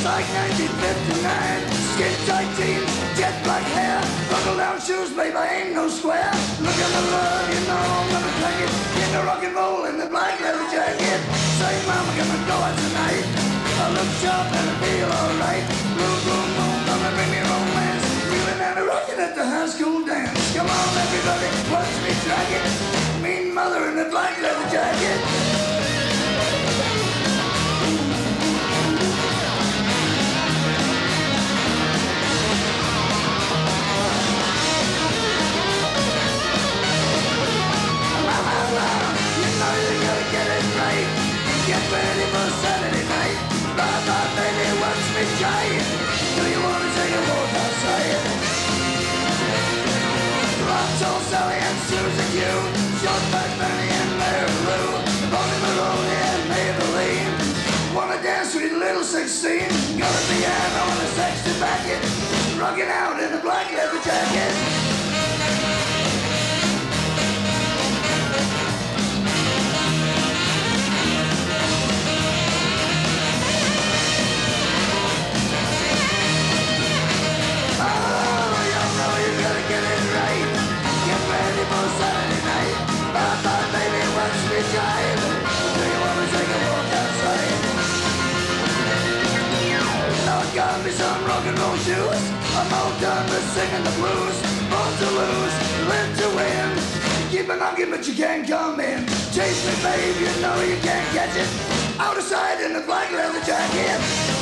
like 1959. Skin tight jeans, jet black hair, buckle down shoes, baby, ain't no square. Look at the love, you know I'm gonna take it. In the rock and roll in the black leather jacket. Say, mama, come and go out tonight. I look sharp and I feel alright. Boom, boom, boom, come and bring me romance. Reeling and a rocking at the high school dance. Come on, everybody, watch me drag it. Mean mother in the black leather jacket. Get ready for Saturday night. Bye bye, baby, watch me jive. Do you wanna take a walk outside? Rock's old Sally and Susan Q, Short Back Benny and Mary Lou, Bonnie Maroney and Maybelline. Wanna dance, sweet little 16? Got a piano and a sexy backet, rocking out in a black leather jacket. Saturday night. Bye bye, baby, watch me jive. Do you wanna take a walk outside? Now I got me some rock and roll shoes. I'm all done with singing the blues. Born to lose, live to win. Keep a knocking, but you can't come in. Chase me, babe, you know you can't catch it. Out of sight in the black leather jacket.